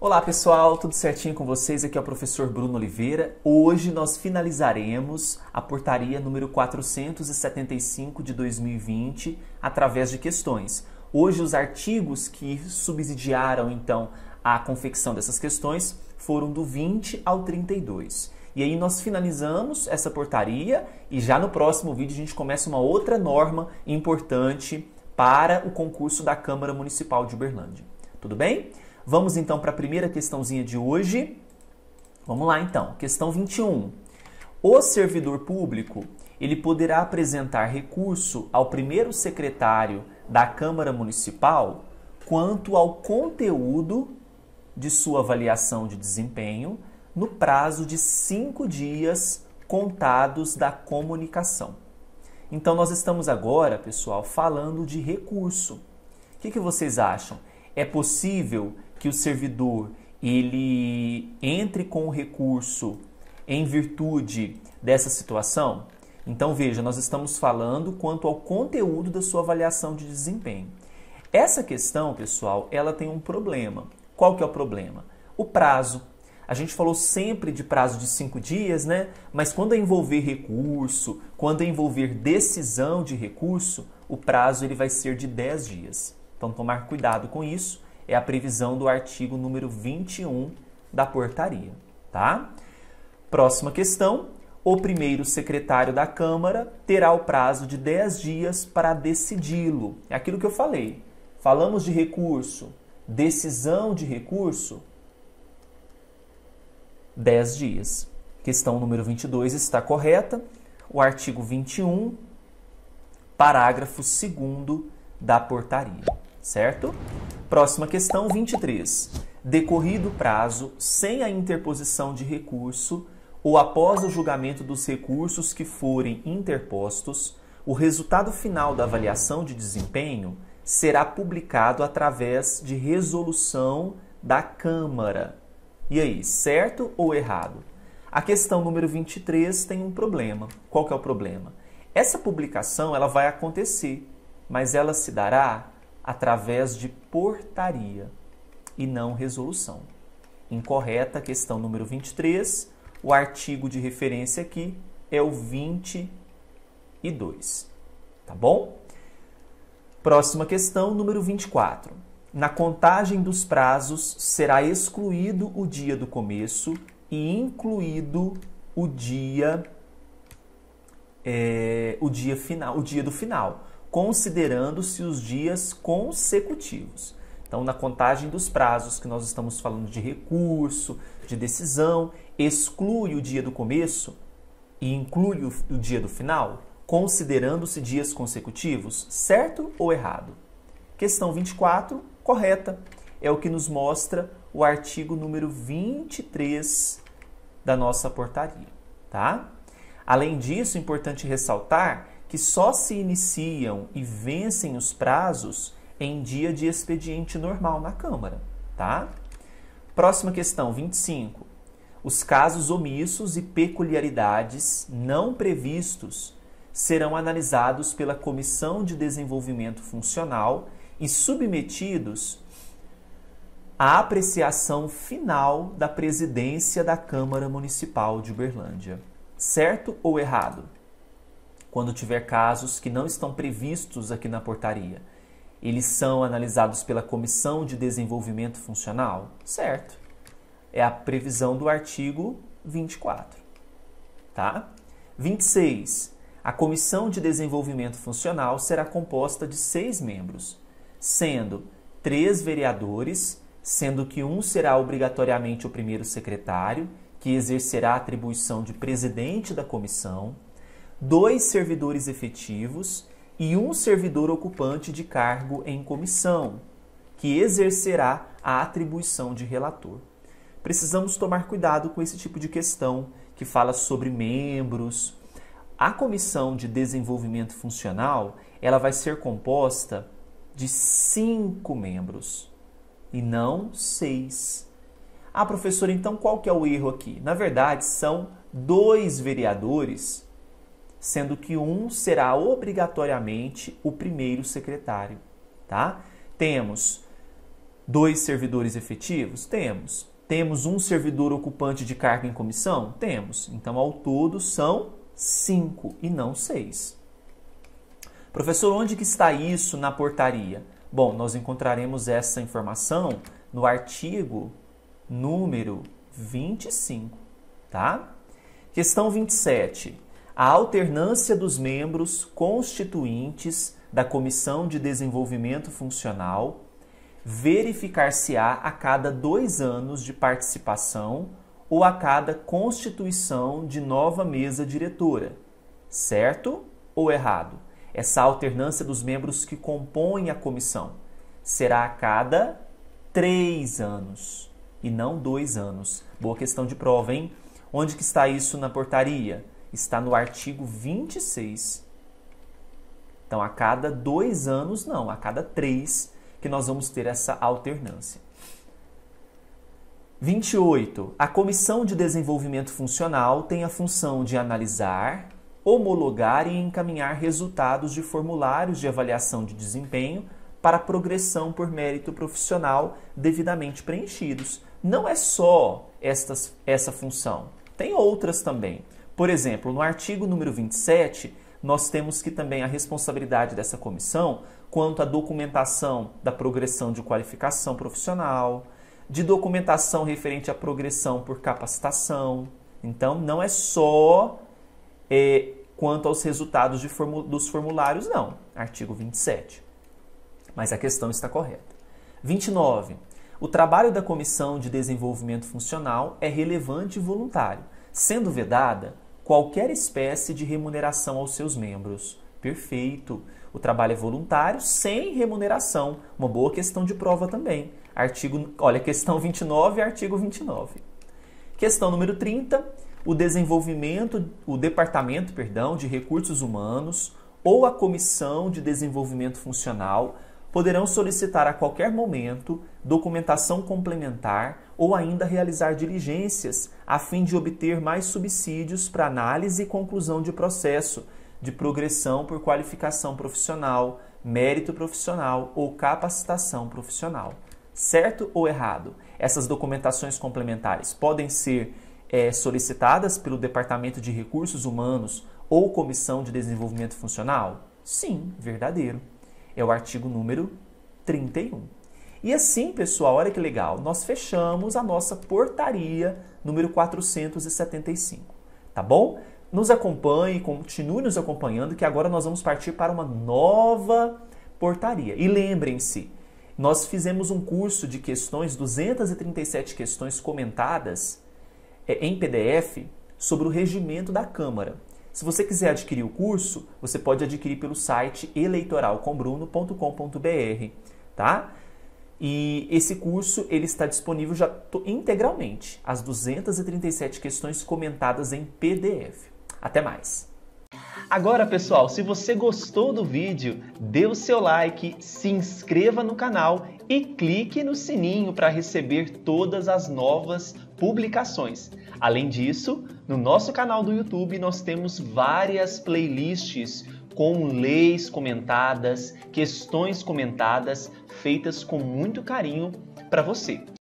Olá pessoal, tudo certinho com vocês? Aqui é o professor Bruno Oliveira. Hoje nós finalizaremos a portaria número 475 de 2020 através de questões. Hoje os artigos que subsidiaram então a confecção dessas questões foram do 20 ao 32. E aí nós finalizamos essa portaria e já no próximo vídeo a gente começa uma outra norma importante para o concurso da Câmara Municipal de Uberlândia. Tudo bem? Vamos então para a primeira questãozinha de hoje. Vamos lá então, questão 21. O servidor público, ele poderá apresentar recurso ao primeiro secretário da Câmara Municipal quanto ao conteúdo de sua avaliação de desempenho no prazo de 5 dias contados da comunicação. Então nós estamos agora, pessoal, falando de recurso. O que vocês acham? É possível que o servidor ele entre com o recurso em virtude dessa situação? Então veja, nós estamos falando quanto ao conteúdo da sua avaliação de desempenho. Essa questão, pessoal, ela tem um problema. Qual que é o problema? O prazo. A gente falou sempre de prazo de 5 dias, né? Mas quando envolver recurso, quando envolver decisão de recurso, o prazo ele vai ser de 10 dias. Então tomar cuidado com isso. É a previsão do artigo número 21 da portaria, tá? Próxima questão. O primeiro secretário da Câmara terá o prazo de 10 dias para decidi-lo. É aquilo que eu falei. Falamos de recurso, decisão de recurso, 10 dias. Questão número 22 está correta. O artigo 21, parágrafo 2º da portaria, certo? Próxima questão, 23. Decorrido o prazo, sem a interposição de recurso ou após o julgamento dos recursos que forem interpostos, o resultado final da avaliação de desempenho será publicado através de resolução da Câmara. E aí, certo ou errado? A questão número 23 tem um problema. Qual que é o problema? Essa publicação ela vai acontecer, mas ela se dará através de portaria e não resolução. Incorreta a questão número 23. O artigo de referência aqui é o 22. Tá bom? Próxima questão, número 24. Na contagem dos prazos será excluído o dia do começo e incluído o dia do final, considerando-se os dias consecutivos. Então, na contagem dos prazos que nós estamos falando de recurso, de decisão, exclui o dia do começo e inclui o dia do final, considerando-se dias consecutivos, certo ou errado? Questão 24, correta. É o que nos mostra o artigo número 23 da nossa portaria, tá? Além disso, é importante ressaltar que só se iniciam e vencem os prazos em dia de expediente normal na Câmara, tá? Próxima questão, 25. Os casos omissos e peculiaridades não previstos serão analisados pela Comissão de Desenvolvimento Funcional e submetidos à apreciação final da presidência da Câmara Municipal de Uberlândia. Certo ou errado? Quando tiver casos que não estão previstos aqui na portaria, eles são analisados pela Comissão de Desenvolvimento Funcional? Certo. É a previsão do artigo 24. Tá? 26. A Comissão de Desenvolvimento Funcional será composta de 6 membros, sendo 3 vereadores, sendo que um será obrigatoriamente o primeiro secretário, que exercerá a atribuição de presidente da comissão, 2 servidores efetivos e um servidor ocupante de cargo em comissão, que exercerá a atribuição de relator. Precisamos tomar cuidado com esse tipo de questão que fala sobre membros. A Comissão de Desenvolvimento Funcional, ela vai ser composta de 5 membros e não 6. Ah, professor, então qual que é o erro aqui? Na verdade, são 2 vereadores, sendo que um será obrigatoriamente o primeiro secretário, tá? Temos 2 servidores efetivos? Temos. Temos um servidor ocupante de cargo em comissão? Temos. Então, ao todo, são 5 e não 6. Professor, onde que está isso na portaria? Bom, nós encontraremos essa informação no artigo número 25, tá? Questão 27. A alternância dos membros constituintes da Comissão de Desenvolvimento Funcional verificar-se-á a cada 2 anos de participação ou a cada constituição de nova mesa diretora. Certo ou errado? Essa alternância dos membros que compõem a comissão será a cada 3 anos e não 2 anos. Boa questão de prova, hein? Onde que está isso na portaria? Está no artigo 26. Então, a cada 2 anos, não, a cada 3 que nós vamos ter essa alternância. 28. A Comissão de Desenvolvimento Funcional tem a função de analisar, homologar e encaminhar resultados de formulários de avaliação de desempenho para progressão por mérito profissional devidamente preenchidos. Não é só essa função, tem outras também. Por exemplo, no artigo número 27, nós temos que também a responsabilidade dessa comissão quanto à documentação da progressão de qualificação profissional, de documentação referente à progressão por capacitação. Então, não é só quanto aos resultados dos formulários, não. Artigo 27. Mas a questão está correta. 29. O trabalho da Comissão de Desenvolvimento Funcional é relevante e voluntário, sendo vedada qualquer espécie de remuneração aos seus membros. Perfeito. O trabalho é voluntário, sem remuneração. Uma boa questão de prova também. Questão 29 e artigo 29. Questão número 30. O Departamento de Recursos Humanos ou a Comissão de Desenvolvimento Funcional poderão solicitar a qualquer momento documentação complementar ou ainda realizar diligências a fim de obter mais subsídios para análise e conclusão de processo de progressão por qualificação profissional, mérito profissional ou capacitação profissional. Certo ou errado? Essas documentações complementares podem ser solicitadas pelo Departamento de Recursos Humanos ou Comissão de Desenvolvimento Funcional? Sim, verdadeiro. É o artigo número 31. E assim, pessoal, olha que legal, nós fechamos a nossa portaria número 475, tá bom? Nos acompanhe, continue nos acompanhando, que agora nós vamos partir para uma nova portaria. E lembrem-se, nós fizemos um curso de questões, 237 questões comentadas em PDF sobre o regimento da Câmara. Se você quiser adquirir o curso, você pode adquirir pelo site eleitoralcombruno.com.br, tá? E esse curso ele está disponível já integralmente, as 237 questões comentadas em PDF. Até mais! Agora, pessoal, se você gostou do vídeo, dê o seu like, se inscreva no canal e clique no sininho para receber todas as novas publicações. Além disso, no nosso canal do YouTube nós temos várias playlists com leis comentadas, questões comentadas, feitas com muito carinho para você.